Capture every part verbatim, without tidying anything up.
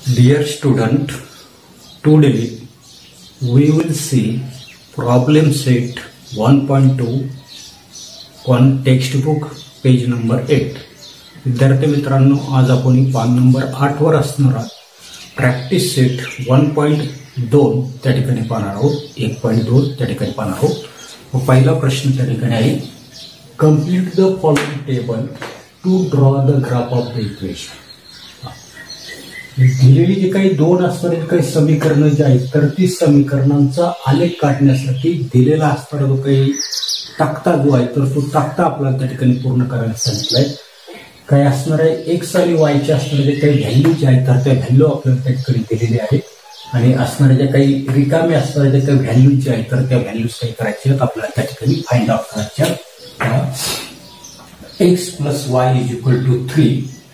Dear student, today we will see problem set one point two on textbook page number eight. विद्यार्थी मित्रांनो, आज आपण पान number आठ वर असणारा प्रॅक्टिस सेट वन पॉइंट दोन त्या ठिकाणी पाहणार आहोत. एक पॉइंट दोन त्या ठिकाणी पाहणार आहोत. पहिला प्रश्न त्या ठिकाणी आहे, complete the following table to draw the graph of the equation. दिलेली जी काही दोन असणारी काही समीकरणं जी आहेत तर ती समीकरणांचा आलेख काढण्यासाठी दिलेला असणारा जो काही तक्ता जो आहे तर तो तक्ता आपल्याला त्या ठिकाणी पूर्ण करायला सांगितलाय. काय असणार आहे, एक्स आणि वायचे असणारे जे काही व्हॅल्यू जे आहेत तर त्या व्हॅल्यू आपल्याला त्या ठिकाणी दिलेले आहेत आणि असणाऱ्या ज्या काही रिकामे असणाऱ्या ज्या काही व्हॅल्यू जे आहेत तर त्या व्हॅल्यूज काही करायचे आहेत आपल्याला त्या ठिकाणी फाइंड आउट करायच्या. X plus y is equal to three,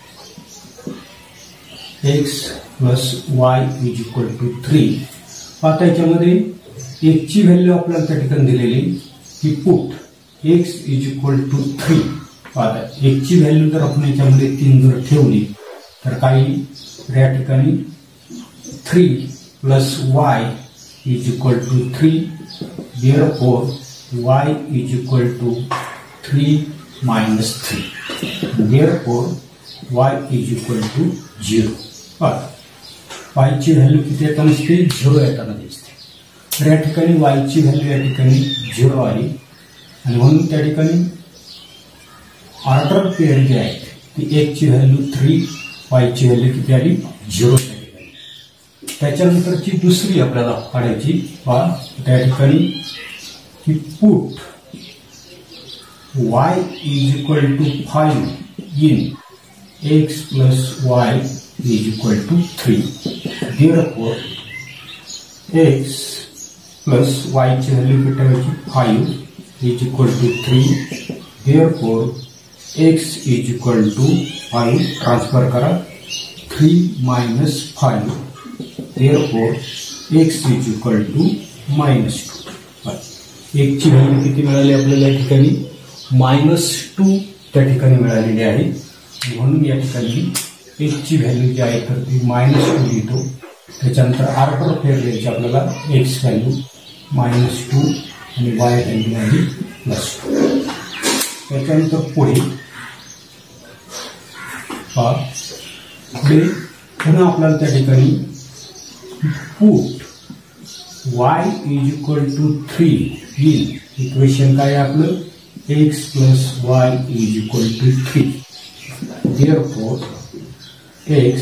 x plus y is equal to three. आता याच्यामध्ये एक्सची व्हॅल्यू आपल्याला त्या ठिकाणी दिलेली की put x is equal to three. आता एक्सची व्हॅल्यू जर आपण याच्यामध्ये तीन जर ठेवली तर काही या ठिकाणी three plus y is equal to three. Therefore y is equal to three minus three. Therefore y is equal to zero. वायची व्हॅल्यू किती येताना दिसते, झिरो येताना दिसते. तर या ठिकाणी वायची व्हॅल्यू या ठिकाणी झिरो आली आणि म्हणून त्या ठिकाणी ऑर्डर पेअर जे आहे ती एकची व्हॅल्यू थ्री, वायची व्हॅल्यू किती आली, झिरो त्या ठिकाणी. त्याच्यानंतरची दुसरी आपल्याला काढायची पहा त्या ठिकाणी की put y is equal to five in x plus y is equal to three. Therefore, x plus y ची व्हॅल्यू किती ठेवायची, five is equal to three. Therefore, x is equal to five. Transfer करा, three minus five. Therefore, x is equal to minus two. एक ची value किती मिळाली आपल्याला या ठिकाणी, मायनस टू त्या ठिकाणी मिळालेली आहे. म्हणून या ठिकाणी एक्सची व्हॅल्यू जी आहे तर ती मायनस टू लिहितो. त्याच्यानंतर ऑर्डर फेर द्यायची आपल्याला, एक्स व्हॅल्यू मायनस टू आणि वाय व्हॅल्यू आहे प्लस टू. त्याच्यानंतर पुढे पुढे पुन्हा आपल्याला त्या ठिकाणी put y is equal to three in equation काय आपलं, x plus y is equal to three. Therefore x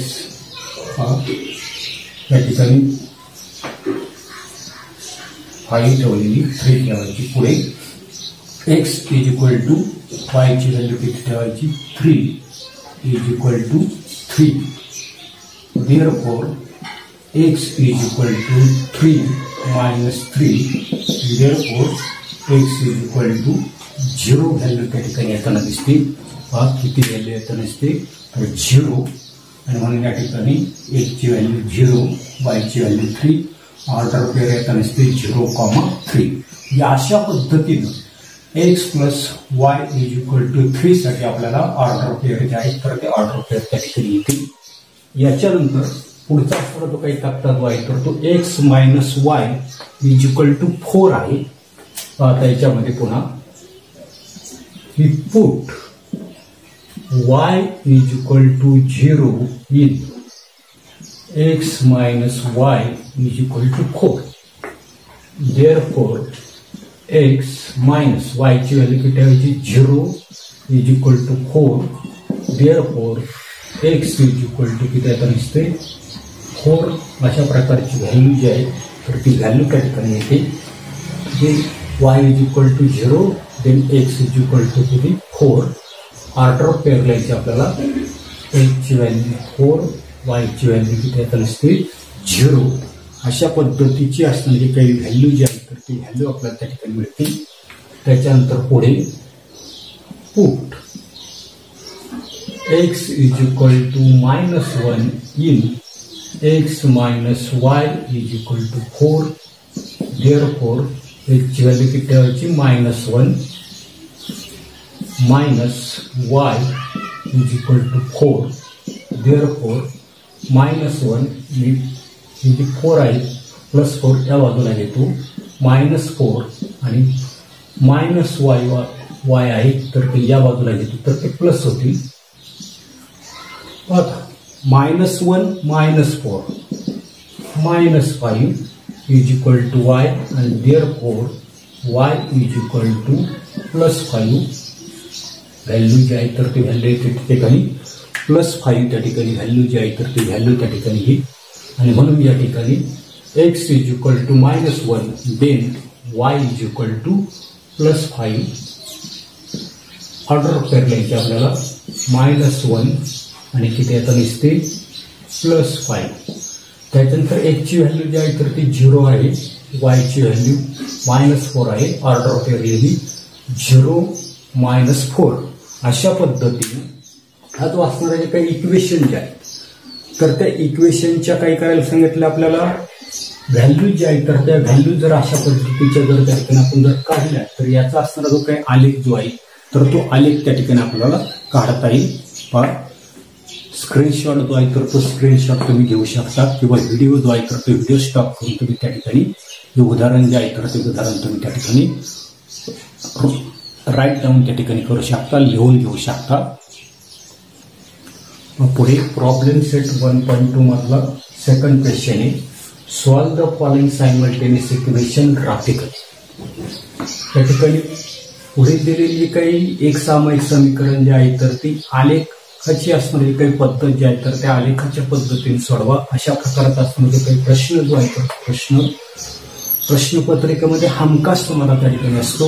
या ठिकाणी फाईव्ह ठेवलेली, थ्री ठेवायची. पुढे एक्स इज इक्वल टू वायची व्हॅल्यू किती ठेवायची, three is equal to three. Therefore x is equal to three minus three. Therefore x is equal to zero value त्या ठिकाणी येताना दिसते. किती व्हॅल्यू येताना दिसते तर झिरो. आणि म्हणून या ठिकाणी एक्सची व्हॅल्यू झिरो, वायची व्हॅल्यू थ्री, ऑर्डर पेअर येताना दिसते झिरो कॉमा थ्री. या अशा पद्धतीनं x plus y is equal to three साठी आपल्याला ऑर्डर पेअर जे आहे तर ते ऑर्डर पेअर त्या ठिकाणी येतील. याच्यानंतर पुढचा असणारा जो काही तक्ता जो आहे तर तो x minus y is equal to four आहे. आता याच्यामध्ये पुन्हा ही put y is equal to zero in x minus y is equal to four. Therefore, x minus y ची व्हॅल्यू किती ठेवायची, zero is equal to four. Therefore, x is equal to किती आता दिसते, फोर. अशा प्रकारची व्हॅल्यू जी आहे तर ती व्हॅल्यू त्या ठिकाणी येते. जे y is equal to zero then x is equal to किती, फोर. ऑर्डर पेअर लिहायची आपल्याला, एक्सची व्हॅल्यू फोर, वायची व्हॅल्यू किती येताना असते, झिरो. अशा पद्धतीची असणारी काही व्हॅल्यू जी आहे तर ती व्हॅल्यू आपल्याला त्या ठिकाणी मिळते. त्याच्यानंतर पुढे put x is equal to minus one in x minus y is equal to four. Therefore एक्सची व्हॅल्यू किती ठेवायची, minus one minus y is equal to four. Therefore, minus one म्हणजे फोर आहे प्लस फोर या बाजूला घेतो minus four आणि minus y y आहे तर ते या बाजूला घेतो तर ते प्लस होतील. आता minus one minus four minus five is equal to y आणि therefore y is equal to plus five. Value जी आहे तर ती व्हॅल्यू त्या ठिकाणी प्लस फाईव्ह त्या ठिकाणी व्हॅल्यू जी आहे तर ती व्हॅल्यू त्या ठिकाणी ही आणि म्हणून या ठिकाणी x is equal to minus one then y is equal to plus five. Order pair लिहायची आपल्याला मायनस वन आणि किती आता दिसते प्लस फाईव्ह. त्याच्यानंतर एक्सची व्हॅल्यू जी आहे तर ती झिरो आहे वायची व्हॅल्यू मायनस फोर आहे. ऑर्डर पेअर लिहिली झिरो मायनस फोर. अशा पद्धतीने हा जो असणारे जे काही इक्वेशन जे आहे तर त्या इक्वेशनच्या काही करायला सांगितलं आपल्याला व्हॅल्यू जी आहे तर त्या व्हॅल्यू जर अशा पद्धतीच्या जर त्या ठिकाणी आपण जर काढल्या तर याचा असणारा जो काही आलेख जो आहे तर तो आलेख त्या ठिकाणी आपल्याला काढता येईल. पण स्क्रीनशॉट जो आहे तर तो स्क्रीनशॉट तुम्ही घेऊ शकता किंवा व्हिडिओ जो आहे तर तो व्हिडिओ स्टॉप करून तुम्ही त्या ठिकाणी हे उदाहरण जे आहे तर ते उदाहरण तुम्ही त्या ठिकाणी राईट डाऊन त्या ठिकाणी करू शकता लिहून घेऊ शकता. पुढे problem set one point two मधला सेकंड क्वेश्चन आहे solve the following simultaneous equation graphically. त्या ठिकाणी पुढे दिलेली काही एक सामायिक समीकरण जे आहे तर ती आलेखाची असणारी काही पद्धत जी आहे तर त्या आलेखाच्या पद्धतीने सोडवा. अशा प्रकारचा असणारे काही प्रश्न जो आहे तर प्रश्न प्रश्नपत्रिकेमध्ये हमखास तुम्हाला त्या ठिकाणी असतो.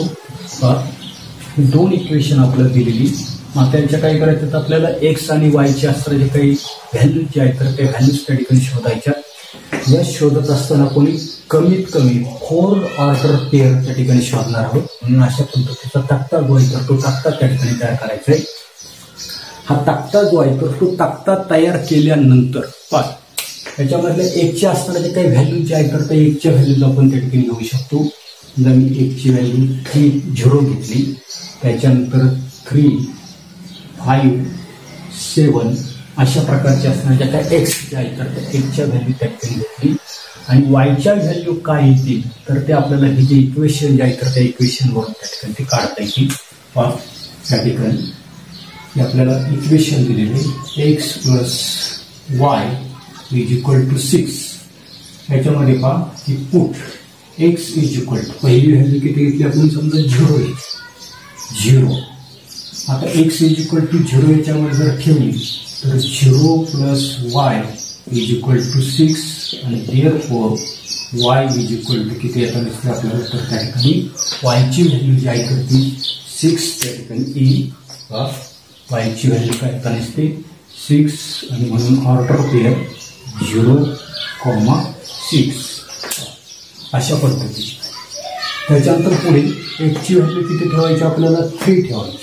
दोन इक्वेशन आपल्याला दिलेली मग त्यांच्या काय करायचं तर आपल्याला एक्स आणि वायचे असणारे जे काही व्हॅल्यू जे आहेत तर त्या व्हॅल्यूज त्या ठिकाणी शोधायच्या. या शोधत असताना कोणी कमीत कमी फोर ऑर्डर पेअर त्या ठिकाणी शोधणार आहोत. म्हणून अशा पद्धतीचा तक्ता जो आहे तर तो तक्ता त्या ठिकाणी तयार करायचा आहे. हा तक्ता जो आहे तर तो तक्ता तयार केल्यानंतर पाच त्याच्यामधल्या एकच्या असणारे जे काही व्हॅल्यू जे आहे तर त्या एकच्या व्हॅल्यूज आपण त्या ठिकाणी घेऊ शकतो. जर मी एकची व्हॅल्यू थ्री झिरो घेतली त्याच्यानंतर थ्री फाईव्ह सेवन अशा प्रकारच्या असणाऱ्या ज्या काय एक्स ज्या आहेत तर त्या एक्सच्या व्हॅल्यू त्या ठिकाणी घेतली आणि वायच्या व्हॅल्यू काय येतील तर ते आपल्याला हे जे इक्वेशन जे आहे तर त्या इक्वेशनवरून त्या ठिकाणी ते काढता येईल. पहा त्या ठिकाणी आपल्याला इक्वेशन दिलेले x plus y is equal to six. याच्यामध्ये पहा की put x is equal to पहिली व्हॅल्यू किती घेतली आपण समजा झिरो आहे झिरो. आता x is equal to zero याच्यामध्ये जर ठेवली तर zero plus y is equal to six आणि therefore y is equal to किती येतात दिसते आपल्याला तर त्या ठिकाणी वायची व्हॅल्यू जी आहे तर ती सिक्स त्या ठिकाणी येईल. वायची व्हॅल्यू काय येतात दिसते सिक्स आणि म्हणून order pair zero comma six अशा पद्धतीची. त्याच्यानंतर पुढे एक्सची व्हॅल्यू किती ठेवायची आपल्याला थ्री ठेवायची.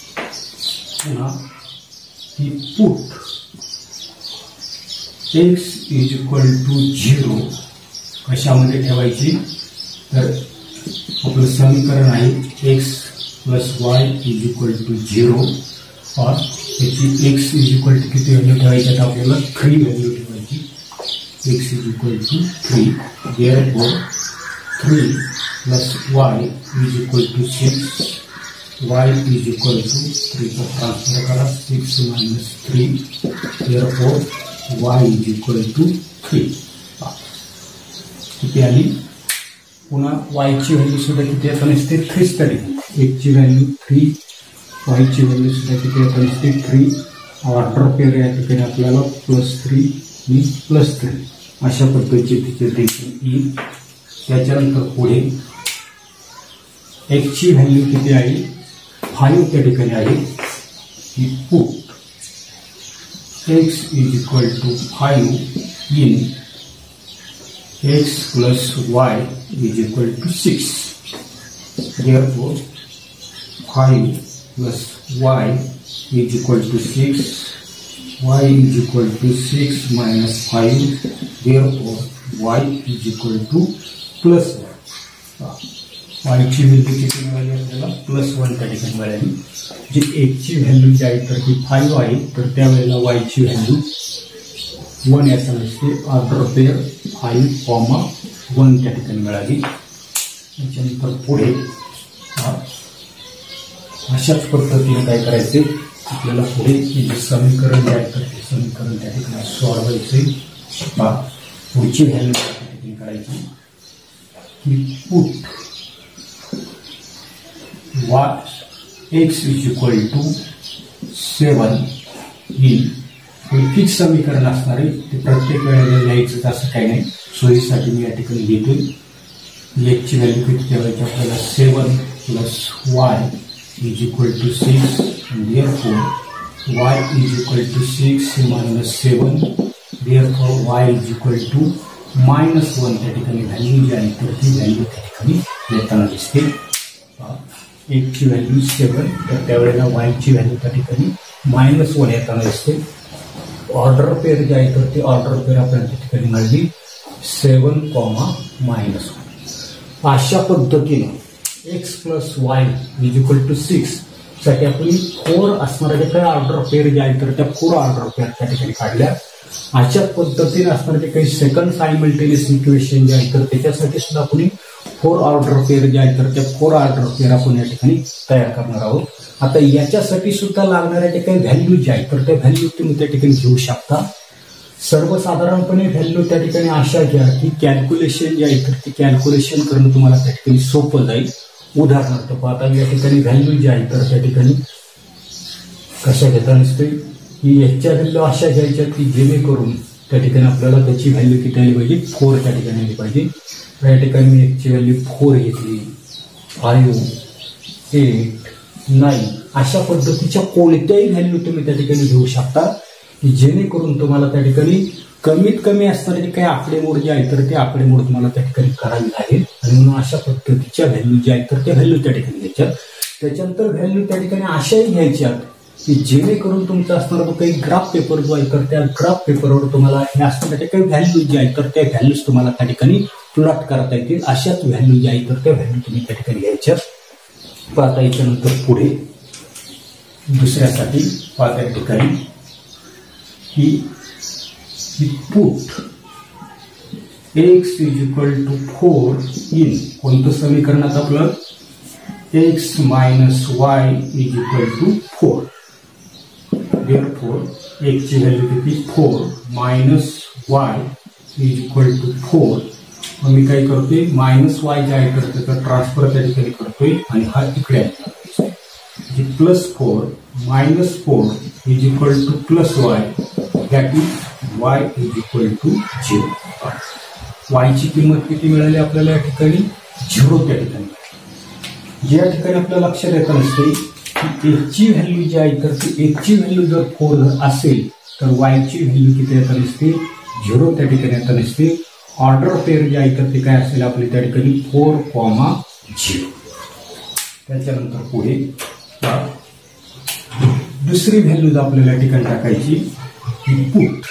पुन्हा ही put x is equal to zero कशामध्ये ठेवायची तर आपलं समीकरण आहे x plus y is equal to zero. और त्याची एक्स इज इक्वल टू किती व्हॅल्यू ठेवायची तर आपल्याला थ्री व्हॅल्यू ठेवायची. X is equal to three therefore three plus y is equal to six. y is equal to three को transfer करा six minus three therefore y is equal to three. किती आली पुन्हा y ची value सुद्धा किती आता नसते थ्रीच तरी एक ची व्हॅल्यू थ्री y ची व्हॅल्यू सुद्धा किती आता नसते थ्री. ऑर्डर पेअर या ठिकाणी आपल्याला प्लस थ्री आणि प्लस थ्री अशा पद्धतीचे तिथे देखील येईल. त्याच्यानंतर पुढे x ची व्हॅल्यू किती आहे फाईव्ह त्या ठिकाणी आहे की put x is equal to five in x plus y is equal to six. Therefore five plus y is equal to six. Y is equal to six minus five therefore y is equal to plus one. वायची value किती मिळाली आपल्याला plus one त्या ठिकाणी मिळाली. जी एकची value जी आहे तर ती फाईव्ह आहे तर त्यावेळेला वायची व्हॅल्यू वन याचा नसते order pair five comma one त्या ठिकाणी मिळाली. त्याच्यानंतर पुढे अशाच पद्धतीने काय करायचे आपल्याला पुढे जे समीकरण जे आहे तर ते समीकरण त्या ठिकाणी सॉल्व्ह व्हायचे. पुढची व्हॅल्यू त्या ठिकाणी करायची की put y x is equal to seven in हे फिक्स समीकरण असणार आहे. ते प्रत्येक वेळेला लिहायचं असं काही नाही. सोयीसाठी मी या ठिकाणी लिहितोय. एक्सची व्हॅल्यू किती ठेवायची आपल्याला seven plus y is equal to six therefore y is equal to six minus seven therefore y is equal to minus one त्या ठिकाणी व्हॅल्यू जी आहे तर ती व्हॅल्यू त्या ठिकाणी येताना दिसते. एक्सची व्हॅल्यू सेवन तर त्यावेळेला वायची व्हॅल्यू त्या ठिकाणी मायनस वन येताना दिसते. ऑर्डर पेअर जे आहे तर ती ऑर्डर पेअर आपल्याला त्या ठिकाणी मिळाली सेवन कॉमा मायनस वन. अशा पद्धतीने x plus y is equal to six साठी आपली फोर असणाऱ्या काही ऑर्डर पेअर जे आहे तर त्या फोर ऑर्डर पेअर त्या ठिकाणी काढल्या. अशा पद्धतीने असणारे काही सेकंड सायमल्टेनियस इक्वेशन जे आहे तर त्याच्यासाठी सुद्धा आपण फोर ऑर्डर पेअर जे आहे तर त्या फोर ऑर्डर पेअर आपण या ठिकाणी तयार करणार आहोत. आता याच्यासाठी सुद्धा लागणाऱ्या जे काही व्हॅल्यू जे आहे तर त्या व्हॅल्यू तुम्ही त्या ठिकाणी घेऊ शकता. सर्वसाधारणपणे व्हॅल्यू त्या ठिकाणी अशा घ्या की कॅल्क्युलेशन जे आहे तर ती कॅल्क्युलेशन करणं तुम्हाला त्या ठिकाणी सोपं जाईल. उदाहरणार्थ पाहता या ठिकाणी व्हॅल्यू जी आहे तर त्या ठिकाणी कशा घेता नसते की याच्या व्हॅल्यू अशा घ्यायच्या की जेणेकरून त्या ठिकाणी आपल्याला त्याची व्हॅल्यू किती आली पाहिजे फोर त्या ठिकाणी आली पाहिजे. या ठिकाणी मी एकची व्हॅल्यू फोर घेतली फाईव्ह एट नाईन अशा पद्धतीच्या कोणत्याही व्हॅल्यू तुम्ही त्या ठिकाणी घेऊ शकता की जेणेकरून तुम्हाला त्या ठिकाणी कमीत कमी असणारे जे काही आकडेमोड जे आहे तर ते आकडेमोड तुम्हाला त्या ठिकाणी करावी लागेल. आणि म्हणून अशा पद्धतीच्या व्हॅल्यू ज्या आहेत तर त्या व्हॅल्यू त्या ठिकाणी घ्यायच्या. त्याच्यानंतर व्हॅल्यू त्या ठिकाणी अशाही घ्यायच्या की जेणेकरून तुमचा असणारा जो काही ग्राफ पेपर जो आहे तर त्या ग्राफ पेपरवर तुम्हाला हे असणाऱ्या काही व्हॅल्यू जे आहेत तर त्या व्हॅल्यूज तुम्हाला त्या ठिकाणी प्लॉट करता येतील. अशाच व्हॅल्यू ज्या आहेत तर त्या व्हॅल्यू तुम्ही त्या ठिकाणी घ्यायच्या. पाहता याच्यानंतर पुढे दुसऱ्यासाठी पाहता या ठिकाणी की put x is equal to four in कोणतं समीकरणात आपलं x minus y is equal to four. therefore एक्सची व्हॅल्यू किती four minus y is equal to four. मग मी काय करतोय मायनस वाय जे आहे तर त्याचा ट्रान्सफर त्या ठिकाणी करतोय आणि हा इकडे आहे plus four minus four is equal to plus y that is y is equal to zero. वायची किंमत किती मिळाली आपल्याला या ठिकाणी झिरो त्या ठिकाणी. या ठिकाणी आपल्या लक्षात येत नसते की एकची व्हॅल्यू जी आहे तर ती एकची व्हॅल्यू जर फोर असेल तर वायची व्हॅल्यू किती येत नसते झिरो त्या ठिकाणी येत नसते. ऑर्डर पेअर जे आहे तर ते काय असेल आपली त्या ठिकाणी फोर कॉमा झिरो. त्याच्यानंतर पुढे दुसरी व्हॅल्यूज आपल्याला या ठिकाणी टाकायची की put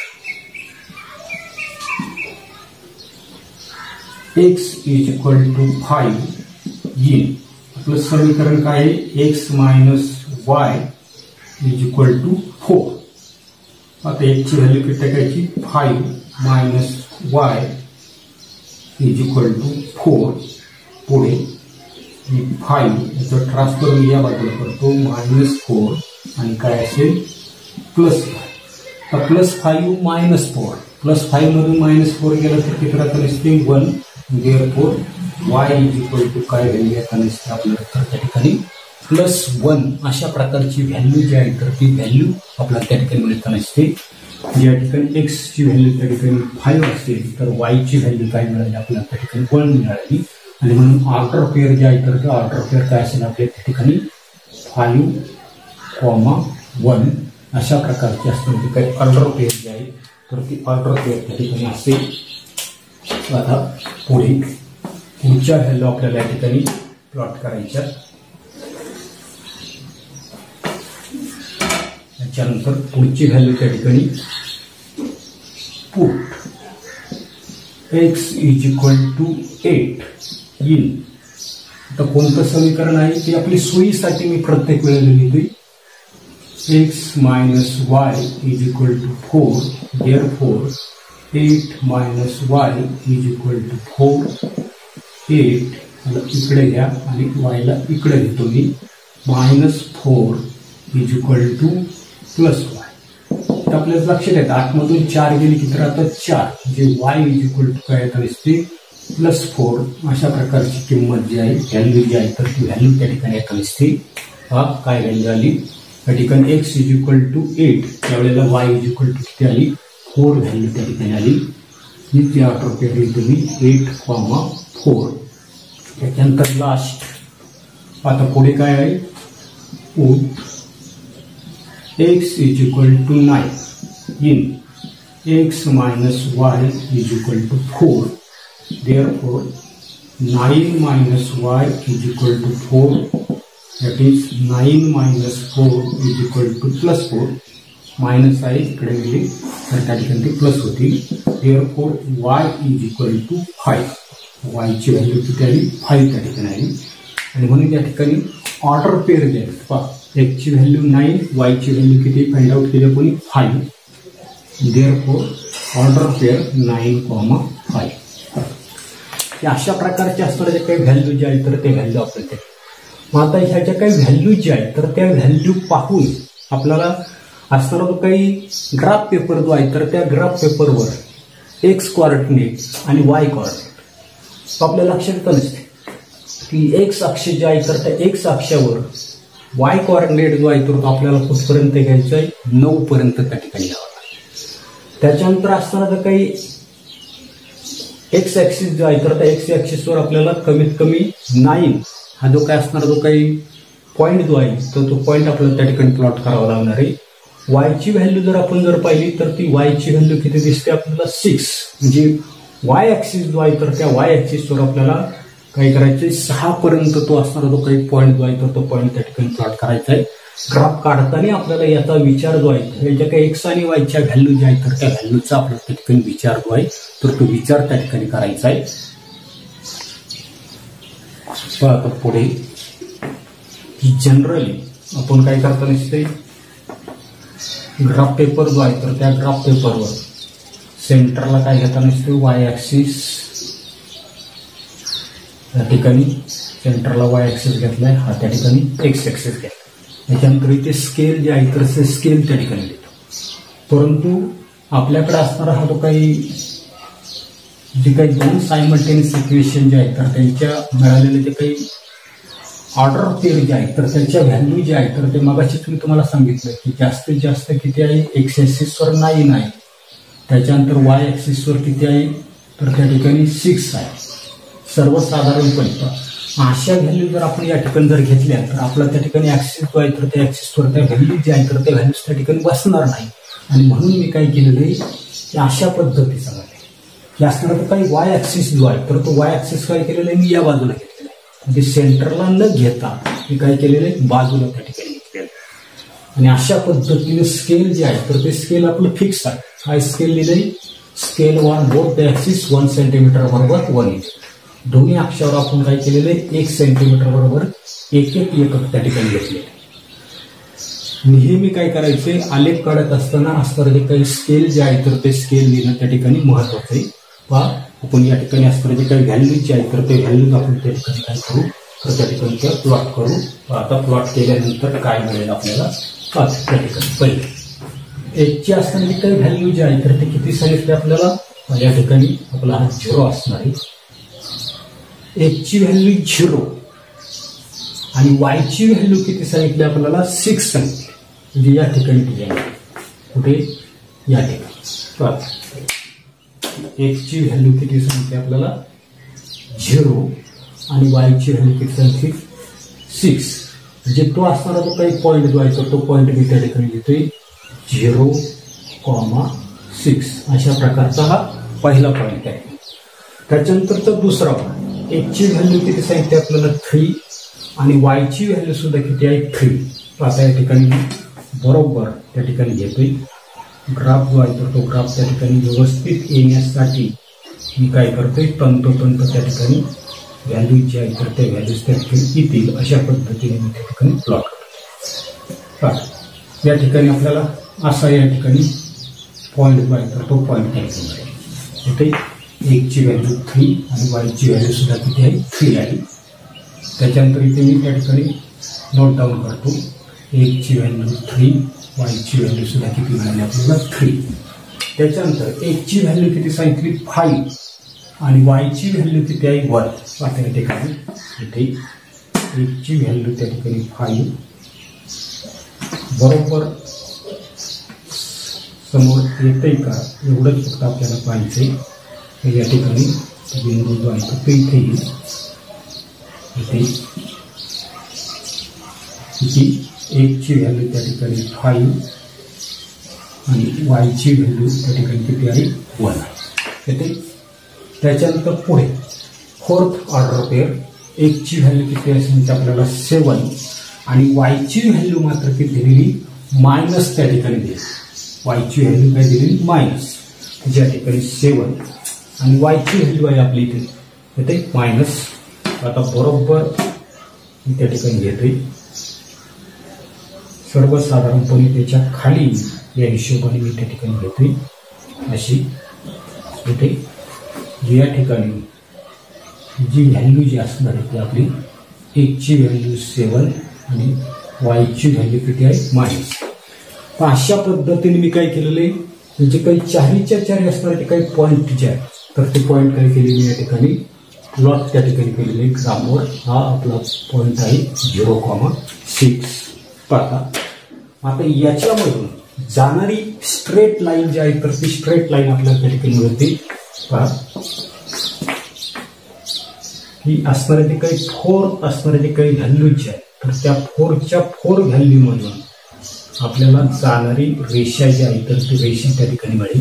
x is equal to five in आपलं समीकरण काय आहे x minus y is equal to four. आता एक्सची व्हॅल्यू किती टाकायची five minus y is equal to four. पुढे फाईव्ह याचं ट्रान्सफर मी या बाजूला करतो मायनस फोर आणि काय असेल प्लस फाय. तर plus five minus four plus five मधून मायनस फोर गेलं तर किती राहतं नसते one. therefore y is equal to काय व्हॅल्यू येताना दिसते आपल्याला तर त्या ठिकाणी प्लस वन अशा प्रकारची व्हॅल्यू जी आहे तर ती व्हॅल्यू आपल्याला त्या ठिकाणी मिळताना दिसते. या ठिकाणी एक्सची व्हॅल्यू त्या ठिकाणी फाईव्ह असेल तर वायची व्हॅल्यू काय मिळाली आपल्याला त्या ठिकाणी वन मिळाली. आणि म्हणून ऑर्डर पेअर जे आहे तर ते ऑर्डर पेअर काय असेल आपल्या त्या ठिकाणी फाईव्ह कॉमा वन अशा प्रकारची असते. म्हणजे काही ऑर्डर पेअर जे आहे तर ती ऑर्डर पेअर त्या ठिकाणी असेल. आता पुढे पुढच्या व्हॅल्यू आपल्याला या ठिकाणी प्लॉट करायच्या. त्याच्यानंतर पुढची व्हॅल्यू त्या ठिकाणी put x is equal to eight in. आता कोणतं समीकरण आहे ते आपली सोयीसाठी मी प्रत्येक वेळेला लिहितोय x minus y is equal to four therefore eight minus y is equal to four. Eight इकडे घ्या आणि वायला इकडे घेतो मी. Minus four is equal to plus y. तर आपल्याला लक्षात येतं आतमधून चार गेली की तर आता चार जे वाय इज इक्वल टू काय तर असते प्लस फोर. अशा प्रकारची किंमत जी आहे व्हॅल्यू जी आहे तर ती व्हॅल्यू त्या ठिकाणी येत असते. हा काय व्हॅल्यू आली त्या ठिकाणी x is equal to eight त्यावेळेला वाय इज इक्वल टू किती आली फोर व्हॅल्यू त्या ठिकाणी आली. ही ती ऑर्डर केली तुम्ही एट कॉमा फोर. त्याच्यानंतर लास्ट आता पुढे काय आहे put x is equal to nine in x minus y is equal to four. Therefore nine minus y is equal to four. That is nine minus four is equal to plus four. Minus आहे इकडे गेली तर त्या ठिकाणी ती plus होती. Therefore y is equal to five. वायची value किती आली फाईव्ह त्या ठिकाणी आली. आणि म्हणून या ठिकाणी ऑर्डर पेअर जे आहेत पहा एक्सची व्हॅल्यू नाईन वायची व्हॅल्यू किती फाइंड आउट केली कोणी five. Therefore order pair nine comma five. अशा प्रकारचे असणारे जे काही व्हॅल्यू जे आहे तर ते व्हॅल्यू आपल्याला. मग आता ह्याच्या काही व्हॅल्यू जे आहे तर त्या व्हॅल्यू पाहून आपल्याला असणारा जो काही ग्राफ पेपर जो आहे तर त्या ग्राफ पेपरवर एक्स कॉर्डिनेट आणि वाय कॉर्डिनेट आपल्याला लक्षात येतं नसते की एक्स अक्ष जे आहे तर त्या एक्स अक्षावर वाय कॉर्डिनेट जो आहे तर तो आपल्याला कुठपर्यंत घ्यायचा आहे नऊ पर्यंत त्या ठिकाणी घ्यावा. त्याच्यानंतर असणारा जो काही एक्स ऍक्सिस जो आहे तर त्या एक्स ऍक्सिसवर आपल्याला कमीत कमी नाईन हा जो काय असणारा जो काही पॉईंट जो आहे तर तो पॉईंट आपल्याला त्या ठिकाणी प्लॉट करावा लागणार आहे. वायची व्हॅल्यू जर आपण जर पाहिली तर ती वायची व्हॅल्यू किती दिसते आपल्याला सिक्स. म्हणजे वाय ऍक्सिस जो आहे तर त्या वाय ऍक्सिसवर आपल्याला काय करायचंय सहा पर्यंत तो असणारा जो काही पॉईंट जो आहे तर तो पॉईंट त्या ठिकाणी प्लॉट करायचा आहे. ग्राफ काढताना आपल्याला याचा विचार जो आहे ज्या काही एक्स आणि वायच्या व्हॅल्यू ज्या आहेत तर त्या व्हॅल्यूचा आपल्याला त्या ठिकाणी विचार जो आहे तर तो विचार त्या ठिकाणी करायचा आहे. आता पुढे जनरली आपण काय करता नसते ग्राफ पेपर जो आहे तर त्या ग्राफ पेपरवर सेंटरला काय घेता नसते वाय ऍक्सिस. त्या ठिकाणी सेंटरला वाय ऍक्सिस घेतलाय हा त्या ठिकाणी एक्स ऍक्सिस घेतला. त्याच्यानंतर इथे स्केल जे आहे तर ते स्केल त्या ठिकाणी देतो. परंतु आपल्याकडे असणारा हा जो काही जे काही दोन सायमल्टेनियस इक्वेशन जे आहेत तर त्यांच्या मिळालेले जे काही ऑर्डर पेअर जे आहे तर त्यांच्या व्हॅल्यू जे आहे तर ते मगाशीच मी तुम्हाला सांगितलं की जास्तीत जास्त किती आहे एक्स ऍक्सिसवर नाईन आहे. त्याच्यानंतर वाय ऍक्सिसवर किती आहे तर त्या ठिकाणी सिक्स आहे. सर्वसाधारणपणे अशा व्हॅल्यू जर आपण या ठिकाणी जर घेतल्या तर आपला त्या ठिकाणी ऍक्सिस जो आहे तर त्या ऍक्सिसवर त्या व्हॅल्यू जे आहे तर त्या व्हॅल्यूज त्या ठिकाणी बसणार नाही. आणि म्हणून मी काय केलेलं आहे की अशा पद्धतीचा की असणारा काही वाय ऍक्सिस जो आहे तर तो वाय ऍक्सिस काय केलेला आहे मी या बाजूला घेतलेला आहे. म्हणजे सेंटरला न घेता मी काय केलेलं आहे बाजूला त्या ठिकाणी घेतलेलं. आणि अशा पद्धतीने स्केल जे आहे तर ते स्केल आपलं फिक्स आहे. काय स्केल लिहिलंय scale one both the axis one centimetre बरोबर वन इंच. दोन्ही अक्षावर आपण काय केलेलं आहे एक सेंटीमीटर बरोबर एक एक एकक त्या ठिकाणी घेतले. नेहमी काय करायचे आलेख काढत असताना असणारे जे काही स्केल जे आहे तर ते स्केल लिहिणं त्या ठिकाणी महत्वाचं आहे. वा आपण या ठिकाणी असणारे जे काही व्हॅल्यू जे आहे तर ते व्हॅल्यूज आपण त्या ठिकाणी काय करू तर त्या ठिकाणी त्या प्लॉट करू. आता प्लॉट केल्यानंतर काय मिळेल आपल्याला त्या ठिकाणी पहिले एकची असणारी काही व्हॅल्यू जे आहे तर ते किती सांगितले आपल्याला या ठिकाणी आपला हा झिरो असणार आहे. एक्सची व्हॅल्यू झिरो आणि वायची व्हॅल्यू किती सांगितली आपल्याला सिक्स सांगितली. म्हणजे या ठिकाणी दिली कुठे या ठिकाणी एक्सची व्हॅल्यू किती सांगितली आपल्याला झिरो आणि वायची व्हॅल्यू किती सांगितली सिक्स. म्हणजे तो असणारा जो काही पॉईंट जो आहे तर तो पॉईंट मी त्या ठिकाणी घेतोय झिरो कॉमा सिक्स. अशा प्रकारचा हा पहिला पॉईंट आहे. त्याच्यानंतरचा दुसरा पॉईंट एक्सची व्हॅल्यू किती सांगितली आपल्याला थ्री आणि वायची व्हॅल्यू सुद्धा किती आहे थ्री. आता या ठिकाणी बरोबर त्या ठिकाणी घेतोय ग्राफ जो आहे तर तो ग्राफ त्या ठिकाणी व्यवस्थित येण्यासाठी मी काय करतोय तंतोतंत त्या ठिकाणी व्हॅल्यू जी आहे तर त्या व्हॅल्यूज त्या ठिकाणी येतील अशा पद्धतीने मी त्या ठिकाणी प्लॉट करतो. या ठिकाणी आपल्याला असा या ठिकाणी पॉईंट द्वारे तर तो पॉईंट कॅन्सल आहे. इथे एकची व्हॅल्यू थ्री आणि वायची व्हॅल्यू सुद्धा किती आहे थ्री आहे. त्याच्यानंतर इथे मी त्या ठिकाणी नोट डाऊन करतो. एकची व्हॅल्यू थ्री, वायची व्हॅल्यू सुद्धा किती मिळाली आपल्याला थ्री. त्याच्यानंतर एकची व्हॅल्यू किती सांगितली फाईव्ह आणि वायची व्हॅल्यू किती आहे वन. आता या ठिकाणी इथे एकची व्हॅल्यू त्या ठिकाणी फाईव्ह बरोबर समोर येते का एवढंच फक्त आपल्याला पाहिजे. तर या ठिकाणी बिंदू जो आहे तो इथे येईल. इथे किती एकची व्हॅल्यू त्या ठिकाणी फाईव्ह आणि वायची व्हॅल्यू त्या ठिकाणी किती आहे वन आहे. इथे त्याच्यानंतर पुढे फोर्थ ऑर्डर पेअर एकची व्हॅल्यू किती असेल म्हणजे आपल्याला सेवन आणि वायची व्हॅल्यू मात्र किती दिलेली मायनस त्या ठिकाणी दिली. वायची व्हॅल्यू काय दिलेली मायनस, ज्या ठिकाणी सेवन आणि वायची व्हॅल्यू आहे आपली इथे येते मायनस. आता बरोबर मी त्या ठिकाणी घेते सर्वसाधारणपणे त्याच्या खाली या हिशोबाने मी त्या ठिकाणी घेते अशी. इथे या ठिकाणी जी व्हॅल्यू जी असणार आहे ती आपली एकची व्हॅल्यू सेवन आणि वायची व्हॅल्यू किती आहे मायनस. अशा पद्धतीने मी काय केलेलं आहे जे काही चारीच्या चारी असणार ते काही पॉईंट जे आहे तर ते पॉईंट काय केले मी या ठिकाणी प्लॉट त्या ठिकाणी केलेले आहे ग्राफवर. हा आपला पॉईंट आहे झिरो कॉमा सिक्स. आता आता याच्यामधून जाणारी स्ट्रेट लाईन जी आहे तर ती स्ट्रेट लाईन आपल्याला त्या ठिकाणी मिळते. ही असणारे जे काही फोर असणारे जे काही व्हॅल्यू जे आहे तर त्या फोरच्या फोर व्हॅल्यू मधून आपल्याला जाणारी रेषा जी आहे तर ती रेषा त्या ठिकाणी मिळेल.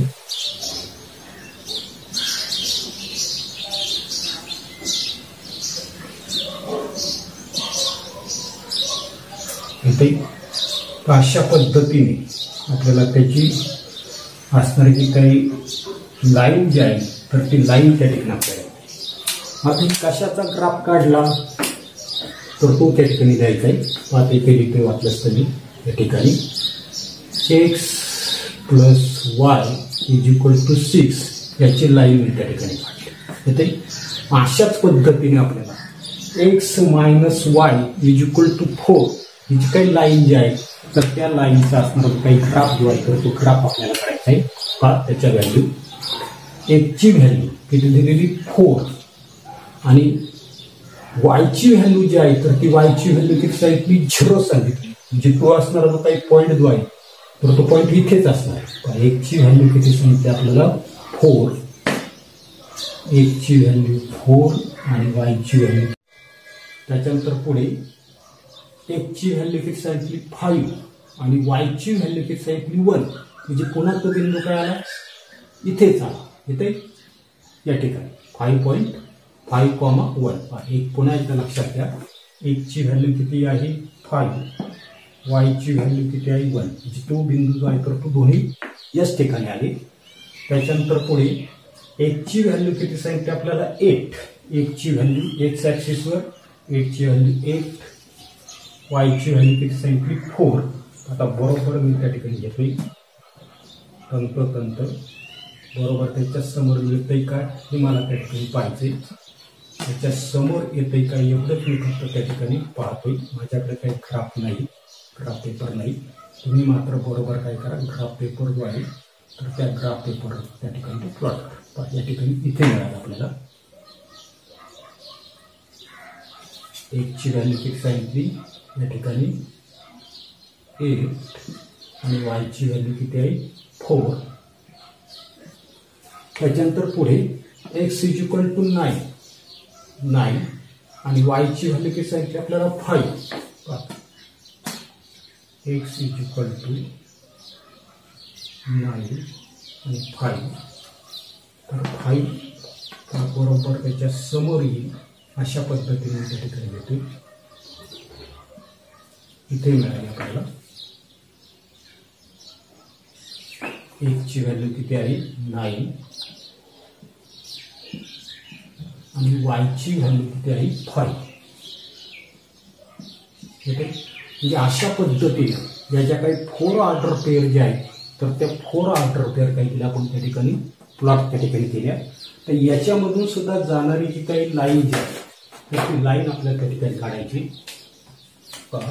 इथे अशा पद्धतीने आपल्याला त्याची असणारी जी काही लाईन जी आहे तर ती लाईन त्या ठिकाणी आपल्याला. आता कशाचा ग्राफ काढला तर तो त्या ठिकाणी द्यायचा आहे. आता इथे लिहितोय वाटलं असतं मी या ठिकाणी x plus y is equal to six याची लाईन मी त्या ठिकाणी काढली. इथे अशाच पद्धतीने आपल्याला x minus y is equal to four ही जी काही लाईन जी आहे तर त्या लाईनचा असणारा काही ग्राफ जो आहे तर तो ग्राफ आपल्याला काढायचा आहे. का त्याच्या व्हॅल्यू एकची व्हॅल्यू किती दिलेली फोर आणि वायची व्हॅल्यू जी आहे तर ती वायची व्हॅल्यू किती सांगितली झिरो सांगितली. म्हणजे तो असणारा जो काही पॉईंट जो आहे तर तो पॉईंट इथेच असणार. एकची व्हॅल्यू किती सांगितली आपल्याला फोर, एकची व्हॅल्यू फोर आणि वायची व्हॅल्यू. त्याच्यानंतर पुढे एकची व्हॅल्यू किती सांगितली फाईव्ह आणि वायची व्हॅल्यू किती सांगितली वन. म्हणजे पुन्हा तो बिंदू काय आला इथेच आला. इथे या ठिकाणी five point five comma one. एक पुन्हा एकदा लक्षात घ्या एकची व्हॅल्यू किती आहे फाईव्ह, वायची व्हॅल्यू किती आहे वन. म्हणजे तो बिंदू जो आहे तर तो दोन्ही याच ठिकाणी आले. त्याच्यानंतर पुढे एकची व्हॅल्यू किती सांगितली आपल्याला एट. एकची व्हॅल्यू एक्स ऍक्सिसवर एटची व्हॅल्यू एट, वायची व्हॅल्यू किती सांगितली फोर. आता बरोबर मी त्या ठिकाणी घेतोय तंतोतंत बरोबर त्याच्या समोर मिळतंय काय हे मला त्या ठिकाणी पाहिजे. त्याच्या समोर येतंय काय एवढंच मी फक्त त्या ठिकाणी पाहतोय. माझ्याकडे काही ग्राफ नाही, ग्राफ पेपर नाही. तुम्ही मात्र बरोबर काय करा ग्राफ पेपर जो आहे तर त्या ग्राफ पेपर त्या ठिकाणी प्लॉट करा. या ठिकाणी इथे मिळालं आपल्याला एकची व्हॅल्यू किती सांगितली या ठिकाणी एट आणि वायची व्हॅल्यू किती आहे फोर. त्याच्यानंतर पुढे x is equal to nine nine आणि वायची व्हॅल्यू किती सांगितली आपल्याला five. X is equal to nine आणि फाईव्ह. तर फाईव्ह बरोबर त्याच्या समोर येईल अशा पद्धतीने त्या ठिकाणी घेतो. इथे मिळाले आपल्याला एकची व्हॅल्यू किती आहे नाईन आणि वायची व्हॅल्यू किती आहे फाईव्ह. ठीक आहे. म्हणजे अशा पद्धतीने या ज्या काही फोर ऑर्डर पेअर जे आहेत तर त्या फोर ऑर्डर पेअर काही केल्या आपण त्या ठिकाणी प्लॉट त्या ठिकाणी केल्या. तर याच्यामधून सुद्धा जाणारी जी काही लाईन जी आहे तर ती लाईन आपल्याला त्या ठिकाणी काढायची. पहा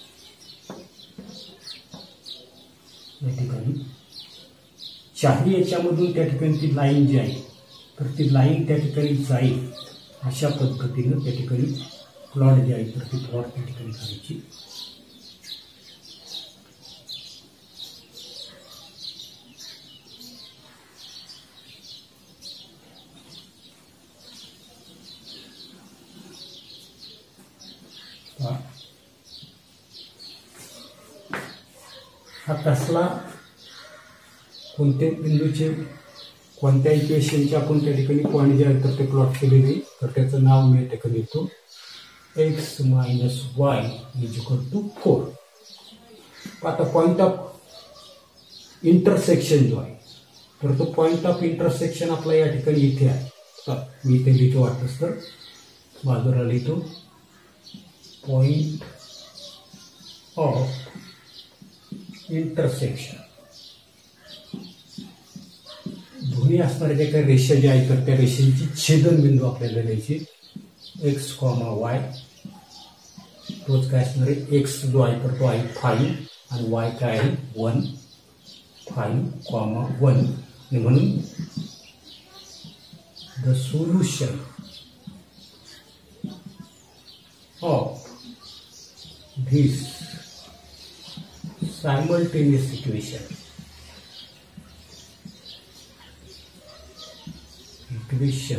या ठिकाणी चारही याच्यामधून त्या ठिकाणी ती लाईन जी आहे तर ती लाईन त्या ठिकाणी जाईल अशा पद्धतीनं त्या ठिकाणी प्लॉट जी आहे तर ती प्लॉट त्या ठिकाणी काढायची. हा कसला कोणत्या बिंदूचे कोणत्या इक्वेशनचे आपण त्या ठिकाणी पॉईंट जे आहे तर ते प्लॉट केलेले तर त्याचं नाव मी त्या ठिकाणी लिहितो x minus y is equal to four. आता पॉईंट ऑफ इंटरसेक्शन जो आहे तर तो पॉईंट ऑफ इंटरसेक्शन आपला या ठिकाणी इथे आहे. तर मी इथे लिहितो वाटतंच तर बाजूला लिहितो पॉईंट ऑफ इंटरसेक्शन. दोन्ही असणारे जे काही रेषा जे आहे तर त्या रेषेची छेदनबिंदू आपल्याला लिहायचे एक्स कॉमा वाय. तोच काय असणार आहे एक्स जो आहे तर तो आहे फाईव्ह आणि वाय काय आहे वन. फाईव्ह कॉमा वन म्हणून the solution of this simultaneous equation equation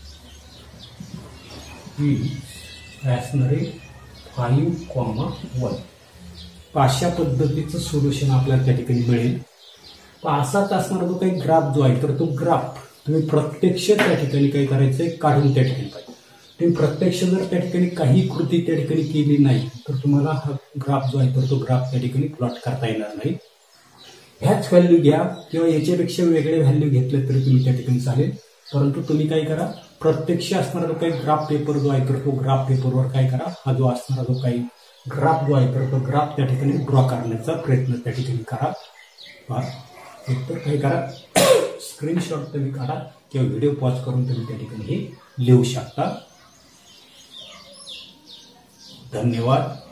is असणार आहे फाईव्ह कॉमा वन. अशा पद्धतीचं सोल्युशन आपल्याला त्या ठिकाणी मिळेल. असाच असणारा जो काही ग्राफ जो आहे तर तो ग्राफ तुम्ही प्रत्यक्ष त्या ठिकाणी काय करायचंय काढून त्या ठिकाणी पाहिजे. तुम्ही प्रत्यक्ष जर त्या ठिकाणी काही कृती त्या ठिकाणी केली नाही तर तुम्हाला हा ग्राफ जो आहे तर तो ग्राफ त्या ठिकाणी प्लॉट करता येणार नाही. ह्याच व्हॅल्यू घ्या किंवा याच्यापेक्षा वेगळे व्हॅल्यू घेतले तरी तुम्ही त्या ठिकाणी चालेल. परंतु तुम्ही काय करा प्रत्यक्ष असणारा जो काही ग्राफ पेपर जो आहे तर तो ग्राफ पेपरवर काय करा हा जो असणारा जो काही ग्राफ जो आहे तर तो ग्राफ त्या ठिकाणी ड्रॉ करण्याचा प्रयत्न त्या ठिकाणी करा. तर काय करा स्क्रीनशॉट तुम्ही काढा किंवा व्हिडिओ पॉज करून तुम्ही त्या ठिकाणी हे लिहू शकता. धन्यवाद.